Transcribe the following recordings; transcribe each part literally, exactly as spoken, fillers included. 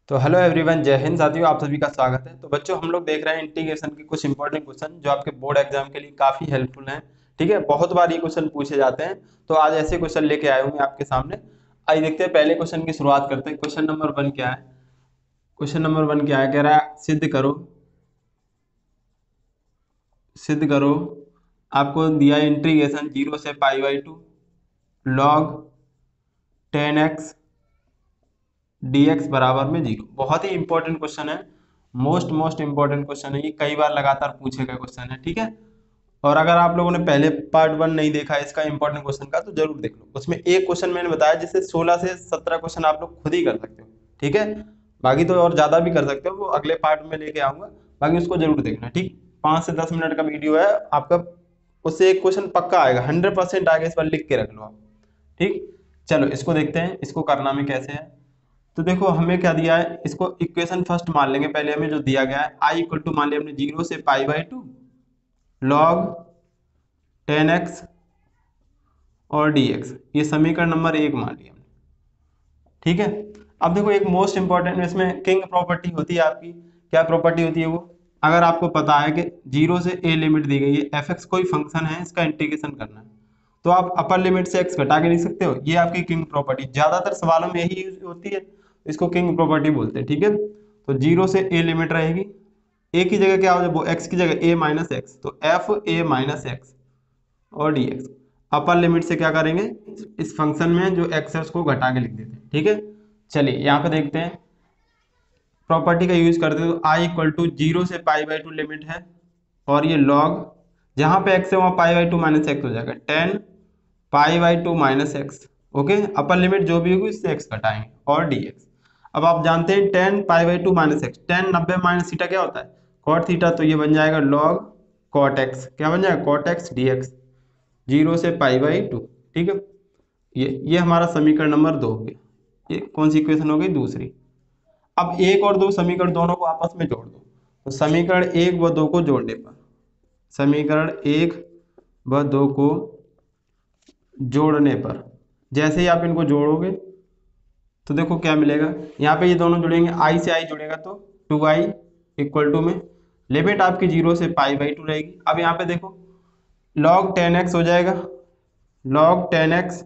तो hello everyone, जय हिंद साथियों, आप सभी का स्वागत है। तो बच्चों, हम लोग देख रहे हैं इंटीग्रेशन के कुछ इंपॉर्टेंट क्वेश्चन जो आपके बोर्ड एग्जाम के लिए काफी हेल्पफुल हैं। ठीक है, बहुत बार ये क्वेश्चन पूछे जाते हैं, तो आज ऐसे क्वेश्चन लेके आए हूँ मैं आपके सामने। आइए देखते हैं, पहले क्वेश्चन की शुरुआत करते हैं। क्वेश्चन नंबर वन क्या है? क्वेश्चन नंबर वन क्या है? कह रहा है सिद्ध करो, सिद्ध करो। आपको दिया इंटीग्रेशन जीरो से pi by two log tan x d x बराबर में जीरो। बहुत ही इंपॉर्टेंट क्वेश्चन है, मोस्ट मोस्ट इंपॉर्टेंट क्वेश्चन है। ये कई बार लगातार पूछे गए क्वेश्चन है। ठीक है, और अगर आप लोगों ने पहले पार्ट वन नहीं देखा है इसका इंपॉर्टेंट क्वेश्चन का, तो जरूर देख लो। उसमें एक क्वेश्चन मैंने बताया जिससे सोलह से सत्रह क्वेश्चन आप लोग खुद ही कर सकते हो। ठीक है, बाकी तो और ज्यादा भी कर सकते हो, वो अगले पार्ट में लेके आऊंगा। बाकी उसको जरूर देखना। ठीक, पाँच से दस मिनट का वीडियो है आपका, उससे एक क्वेश्चन पक्का आएगा, हंड्रेड परसेंट आएगा। इस बार लिख के रख लो आप। ठीक, चलो इसको देखते हैं, इसको करना में कैसे है। तो देखो हमें क्या दिया है, इसको इक्वेशन फर्स्ट मान लेंगे। पहले हमें जो दिया गया है आई इक्वल टू मान लिया हमने जीरो से pi by two log tan x और डी एक्स, ये समीकरण नंबर एक मान लिया हमने। ठीक है, अब देखो एक मोस्ट इंपॉर्टेंट इसमें किंग प्रॉपर्टी होती है आपकी। क्या प्रॉपर्टी होती है वो? अगर आपको पता है कि जीरो से ए लिमिट दी गई है, एफ एक्स कोई फंक्शन है, इसका इंटीग्रेशन करना है, तो आप अपर लिमिट से एक्स घटा के लिख सकते हो। ये आपकी किंग प्रॉपर्टी, ज्यादातर सवालों में यही यूज होती है, इसको किंग प्रॉपर्टी बोलते हैं। ठीक है, तो जीरो से ए लिमिट रहेगी, ए की जगह क्या हो जाए, वो एक्स की जगह ए माइनस एक्स, तो एफ ए माइनस एक्स और डी एक्स। अपर लिमिट से क्या करेंगे, इस फंक्शन में जो एक्स है उसको घटा के लिख देते हैं। ठीक है, चलिए यहाँ पे देखते हैं, प्रॉपर्टी का यूज करते हैं। तो आई इक्वल टू जीरो से पाई बाई टू लिमिट है, और ये लॉग जहां पे एक्स है वहां pi by two minus x हो जाएगा, tan pi by two minus x. Okay, upper limit जो भी होगी इससे एक्स घटाएंगे और डी एक्स। अब आप जानते हैं tan pi by two minus x, tan नब्बे माइनस थीटा क्या होता है, कॉट थीटा। तो ये बन जाएगा लॉग कॉट एक्स, क्या बन जाएगा, cot x d x, zero से पाई बाई टू। ठीक है, ये ये हमारा समीकरण नंबर दो हो गया। ये कौन सी इक्वेशन हो गई, दूसरी। अब एक और दो समीकरण दोनों को आपस में जोड़ दो। तो समीकरण एक व दो को जोड़ने पर, समीकरण एक व दो को जोड़ने पर जैसे ही आप इनको जोड़ोगे तो देखो क्या मिलेगा। यहाँ पे ये दोनों जुड़ेंगे, आई से आई जुड़ेगा तो टू आई इक्वल टू में लिमिट आपकी जीरो से पाई बाई टू रहेगी। अब यहाँ पे देखो लॉग टेन एक्स हो जाएगा, लॉग टेन एक्स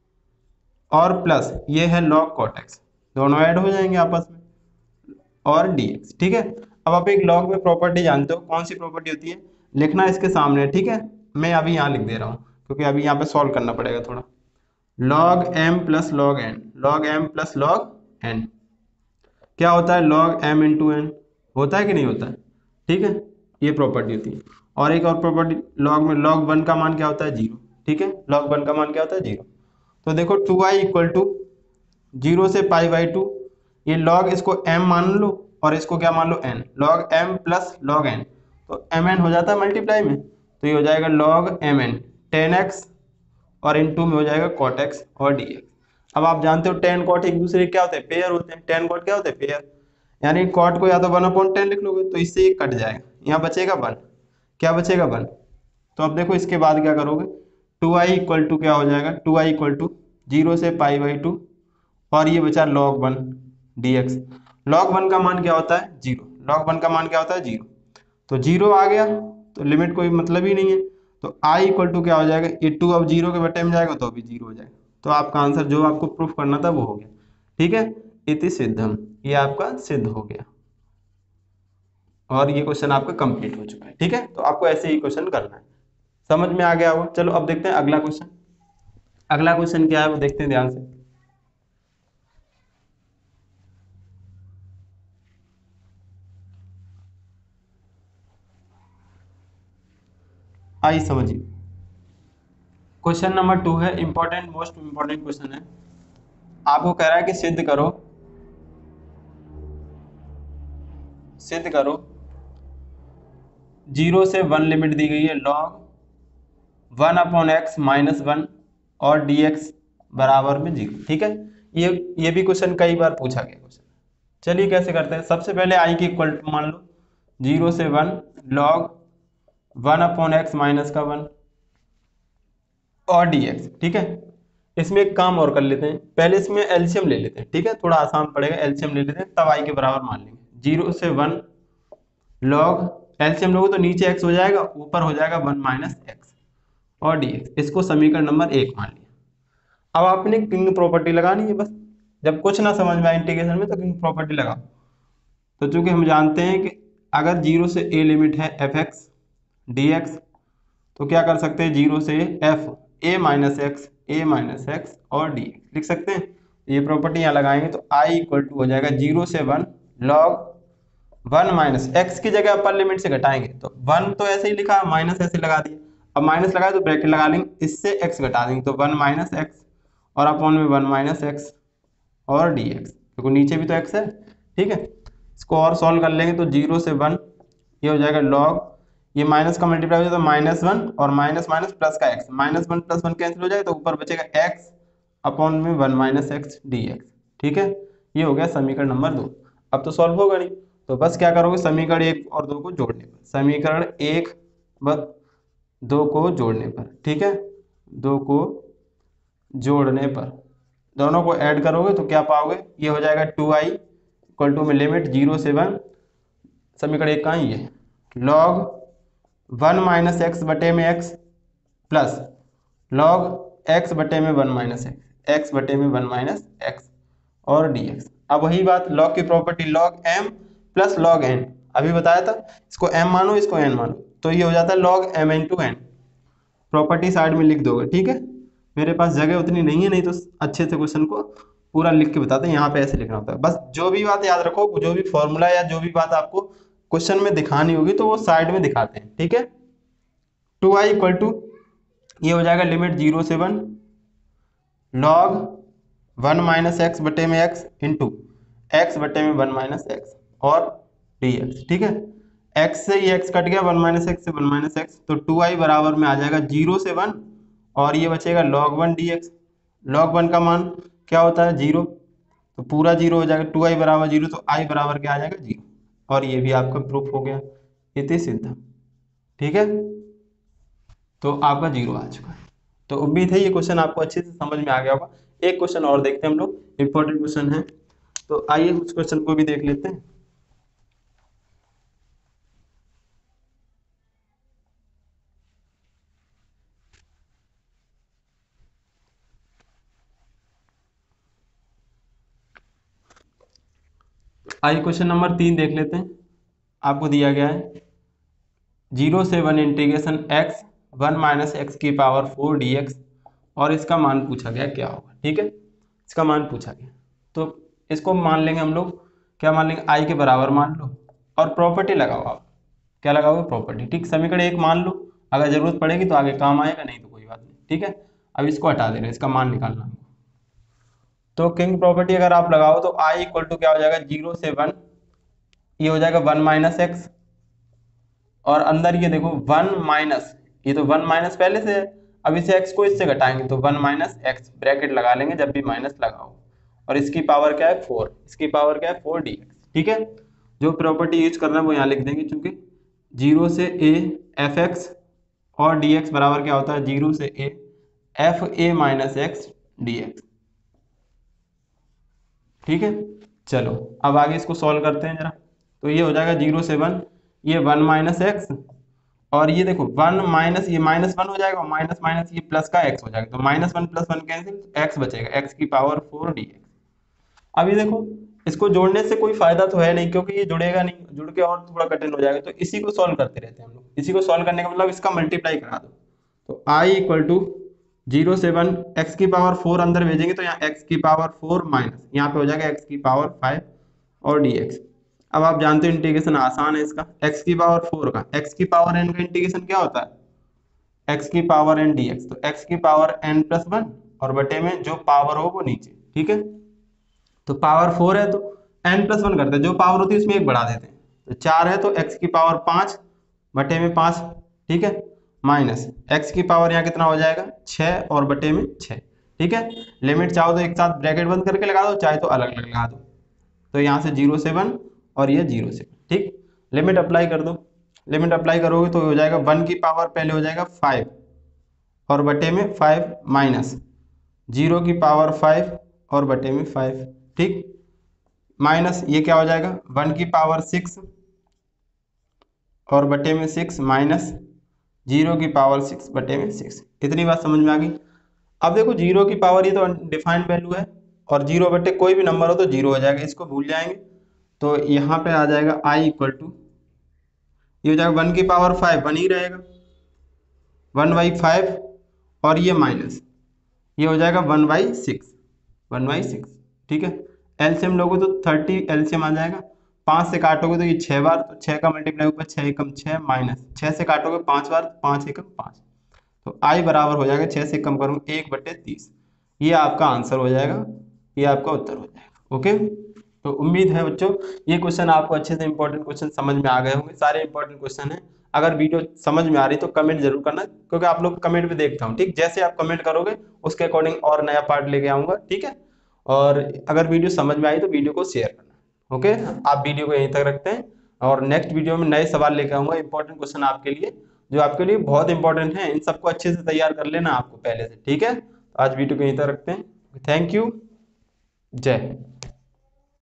और प्लस ये है लॉग कॉट एक्स, दोनों ऐड हो जाएंगे आपस में, और dx। ठीक है, अब आप एक लॉग में प्रॉपर्टी जानते हो, कौन सी प्रॉपर्टी होती है, लिखना इसके सामने। ठीक है, मैं अभी यहाँ लिख दे रहा हूँ क्योंकि अभी यहाँ पे सॉल्व करना पड़ेगा थोड़ा। Log m plus log n, log m plus log n क्या होता है, लॉग एम इंटू एन होता है कि नहीं होता है। ठीक है, ये प्रॉपर्टी होती है। और एक और प्रॉपर्टी लॉग में, लॉग वन का मान क्या होता है, जीरो। ठीक है, लॉग वन का मान क्या होता है, जीरो। तो देखो two I equal to zero से पाई बाई टू, ये लॉग इसको m मान लो और इसको क्या मान लो n, log m plus log n, तो mn हो जाता है मल्टीप्लाई में, तो ये हो जाएगा लॉग mn टेन एक्स और इन टू में हो जाएगा कॉट एक्स और dx। अब आप जानते हो टेन कॉट एक दूसरे क्या होते हैं, पेयर होते हैं। टेन कॉट क्या होते हैं, पेयर। यानी कॉट को या तो वन अपॉन टेन लिख लोगे तो इससे ये कट जाएगा, यहाँ बचेगा वन, क्या बचेगा वन। तो अब देखो इसके बाद क्या करोगे, टू आई इक्वल टू क्या हो जाएगा, two I equal to zero से पाई बाई टू और ये बचा log one d x. Log one का मान क्या होता है, जीरो। लॉग वन का मान क्या होता है, जीरो। तो जीरो आ गया तो लिमिट कोई मतलब ही नहीं है, तो आई इक्वल टू क्या हो जाएगा, ये टू अब जीरो के बटे में जाएगा तो अभी जीरो हो जाएगा। तो आपका आंसर जो आपको प्रूफ करना था वो हो गया। ठीक है, इति सिद्धम, ये आपका सिद्ध हो गया और ये क्वेश्चन आपका कंप्लीट हो चुका है। ठीक है, तो आपको ऐसे ही क्वेश्चन करना है। समझ में आ गया होगा। चलो अब देखते हैं अगला क्वेश्चन। अगला क्वेश्चन क्या है वो देखते हैं ध्यान से। आइए समझिए, क्वेश्चन नंबर टू है, इंपॉर्टेंट मोस्ट इंपॉर्टेंट क्वेश्चन है। आपको कह रहा है कि सिद्ध करो, सिद्ध करो जीरो से वन लिमिट दी गई है, log one upon x minus one और डी एक्स बराबर में जीरो। ठीक है, ये ये भी क्वेश्चन कई बार पूछा गया क्वेश्चन। चलिए कैसे करते हैं, सबसे पहले आई की इक्वल मान लो जीरो से one log one upon x minus का वन और डी एक्स। ठीक है, इसमें एक काम और कर लेते हैं, पहले इसमें एलसीएम ले लेते हैं, ठीक है, थोड़ा आसान पड़ेगा, एलसीएम ले लेते हैं, तब आई के बराबर मान लेंगे। जीरो से वन लॉग एलसीएम लोगे तो नीचे एक्स हो जाएगा, ऊपर हो जाएगा वन माइनस एक्स और डीएक्स। इसको समीकरण नंबर एक मान लिया। अब आपने किंग प्रॉपर्टी लगानी है बस, जब कुछ ना समझ में आए इंटीग्रेशन में तो किंग प्रॉपर्टी लगाओ। तो चूंकि हम जानते हैं कि अगर जीरो से ए लिमिट है एफ एक्स डी एक्स, तो क्या कर सकते हैं, जीरो से f a minus x a minus x और डी एक्स लिख सकते हैं। ये प्रॉपर्टी यहाँ लगाएंगे तो आई इक्वल टू हो जाएगा जीरो से one log one minus x की जगह अपर लिमिट से घटाएंगे तो वन तो ऐसे ही लिखा, माइनस ऐसे लगा दिए, अब माइनस लगाए तो ब्रैकेट लगा लेंगे, इससे एक्स घटा देंगे तो वन माइनस एक्स और अपॉन में वन माइनस एक्स और डी एक्स, देखो नीचे भी तो एक्स है, ठीक है। इसको और सॉल्व कर लेंगे तो जीरो से वन ये हो जाएगा लॉग, ये माइनस का मल्टीप्लाई हो जाए तो माइनस वन और माइनस माइनस प्लस का x, minus one plus one cancel हो जाएगा तो ऊपर बचेगा एक्स अपॉन में one minus x d x, ठीक है। ये हो गया समीकरण नंबर दो। अब तो सॉल्व होगा नहीं, तो बस क्या करोगे, समीकरण एक और दो को जोड़ने पर, समीकरण एक व दो को जोड़ने पर, ठीक है, दो को जोड़ने पर दोनों को ऐड करोगे तो क्या पाओगे, ये हो जाएगा टू आई इक्वल टू में लिमिट जीरो से वन, समीकरण एक का ही है, लॉग वन माइनस एक्स बटे में एक्स प्लस लॉग एक्स बटे में वन माइनस एक्स एक्स बटे में वन माइनस एक्स और डी एक्स। अब वही बात लॉग की property, log m plus log n, अभी बताया था, इसको एम मानो इसको एन मानो, तो ये हो जाता है log m into n. Property side में लिख दोगे, ठीक है, मेरे पास जगह उतनी नहीं है, नहीं तो अच्छे से क्वेश्चन को पूरा लिख के बताते हैं, यहाँ पे ऐसे लिखना होता है। बस जो भी बात याद रखो, जो भी फॉर्मूला या जो भी बात आपको क्वेश्चन में दिखानी होगी तो वो साइड में दिखाते हैं, ठीक है। टू आई इक्वल टू ये हो जाएगा लिमिट जीरो से one log one minus x बटे में एक्स इंटू एक्स बटे में वन माइनस एक्स और डी एक्स, ठीक है। एक्स से ये एक्स कट गया, वन माइनस एक्स से वन माइनस एक्स, तो टू आई बराबर में आ जाएगा जीरो से वन और ये बचेगा log one d x. Log one का मान क्या होता है, जीरो, तो पूरा जीरो हो जाएगा, टू आई बराबर जीरो तो आई बराबर क्या आ जाएगा, जीरो, और ये भी आपका प्रूफ हो गया, इति सिद्ध, ठीक है। तो आपका जीरो आ चुका है। तो उम्मीद है ये क्वेश्चन आपको अच्छे से समझ में आ गया होगा। एक क्वेश्चन और देखते हैं हम लोग, इंपॉर्टेंट क्वेश्चन है, तो आइए उस क्वेश्चन को भी देख लेते हैं। आइए क्वेश्चन नंबर तीन देख लेते हैं। आपको दिया गया है जीरो से one integration x one minus x की पावर फोर डी एक्स और इसका मान पूछा गया क्या होगा, ठीक है, इसका मान पूछा गया। तो इसको मान लेंगे हम लोग, क्या मान लेंगे, आई के बराबर मान लो और प्रॉपर्टी लगाओ, आप क्या लगाओगे, प्रॉपर्टी, ठीक। समीकरण एक मान लो, अगर जरूरत पड़ेगी तो आगे काम आएगा, नहीं तो कोई बात नहीं, ठीक है। अब इसको हटा देना, इसका मान निकालना हमको। तो किंग प्रॉपर्टी अगर आप लगाओ तो आई इक्वल टू क्या हो जाएगा, जीरो से वन ये हो जाएगा वन माइनस एक्स और अंदर ये देखो वन माइनस, ये तो वन माइनस पहले से है, अब इसे एक्स को इससे घटाएंगे तो वन माइनस एक्स ब्रैकेट लगा लेंगे जब भी माइनस लगाओ, और इसकी पावर क्या है फोर, इसकी पावर क्या है फोर डी एक्स, ठीक है। जो प्रॉपर्टी यूज करना है वो यहाँ लिख देंगे, चूंकि जीरो से ए एफ एक्स और डी एक्स बराबर क्या होता है, जीरो से a f a minus x d x, ठीक है। चलो अब आगे इसको सॉल्व करते हैं जरा। तो ये हो जाएगा जीरो से वन ये वन माइनस एक्स और ये देखो वन माइनस ये माइनस वन हो जाएगा, माइनस माइनस ये प्लस का एक्स हो जाएगा, तो minus one plus one cancel, x बचेगा, एक्स की पावर फोर डी एक्स। अभी देखो इसको जोड़ने से कोई फायदा तो है नहीं, क्योंकि ये जुड़ेगा नहीं, जुड़ के और थोड़ा कठिन हो जाएगा, तो इसी को सॉल्व करते रहते हैं हम लोग। इसी को सॉल्व करने का मतलब इसका मल्टीप्लाई करा दो, तो आई इक्वल टू जीरो से वन एक्स की पावर फोर अंदर भेजेंगे तो यहाँ एक्स की पावर फोर माइनस यहाँ पे हो जाएगा एक्स की पावर फाइव और डी एक्स। अब आप जानते हो इंटीग्रेशन आसान है इसका, एक्स की पावर फोर का एक्स की पावर एन का इंटीग्रेशन क्या होता है, एक्स की पावर एन डी एक्स, तो एक्स की पावर एन प्लस वन और बटे में जो पावर हो वो नीचे, ठीक है। तो पावर फोर है तो एन प्लस वन करते हैं, जो पावर होती है उसमें एक बढ़ा देते हैं, तो चार है तो एक्स की पावर पाँच बटे में पाँच, ठीक है, माइनस एक्स की पावर यहाँ कितना हो जाएगा छः और बटे में छः, ठीक है। लिमिट चाहो तो एक साथ ब्रैकेट बंद करके लगा दो, चाहे तो अलग अलग लगा दो, तो यहाँ से जीरो से वन और ये जीरो से, ठीक। लिमिट अप्लाई कर दो, लिमिट अप्लाई करोगे तो हो जाएगा वन की पावर पहले हो जाएगा फाइव और बटे में फाइव माइनस जीरो की पावर फाइव और बटे में फाइव, ठीक, माइनस ये क्या हो जाएगा वन की पावर सिक्स और बटे में सिक्स माइनस जीरो की पावर सिक्स बटे में सिक्स। इतनी बात समझ में आ गई। अब देखो जीरो की पावर ये तो डिफाइंड वैल्यू है और जीरो बटे कोई भी नंबर हो तो जीरो हो जाएगा, इसको भूल जाएंगे। तो यहाँ पे आ जाएगा आई इक्वल टू, ये हो जाएगा वन की पावर फाइव वन ही रहेगा, वन बाई फाइव और ये माइनस ये हो जाएगा one by six, one by six, ठीक है। एलसीएम लोगों तो थर्टी एलसीएम आ जाएगा, पाँच से काटोगे तो ये छः बार, तो छः का मल्टीप्लाई ऊपर छः एकम छः माइनस छः से काटोगे पाँच बार, पाँच एकम पाँच, तो आई बराबर हो जाएगा छः से कम करूँगा एक बटे तीस। ये आपका आंसर हो जाएगा, ये आपका उत्तर हो जाएगा। ओके, तो उम्मीद है बच्चों ये क्वेश्चन आपको अच्छे से इंपॉर्टेंट क्वेश्चन समझ में आ गए होंगे, सारे इंपॉर्टेंट क्वेश्चन हैं। अगर वीडियो समझ में आ रही तो कमेंट जरूर करना, क्योंकि आप लोग कमेंट भी देखता हूँ, ठीक, जैसे आप कमेंट करोगे उसके अकॉर्डिंग और नया पार्ट लेके आऊँगा, ठीक है। और अगर वीडियो समझ में आई तो वीडियो को शेयर करना। ओके, आप वीडियो को यहीं तक रखते हैं और नेक्स्ट वीडियो में नए सवाल लेके आऊँगा, इंपॉर्टेंट क्वेश्चन आपके लिए, जो आपके लिए बहुत इंपॉर्टेंट है। इन सबको अच्छे से तैयार कर लेना आपको पहले से, ठीक है। तो आज वीडियो को यहीं तक रखते हैं। थैंक यू, जय हिंद।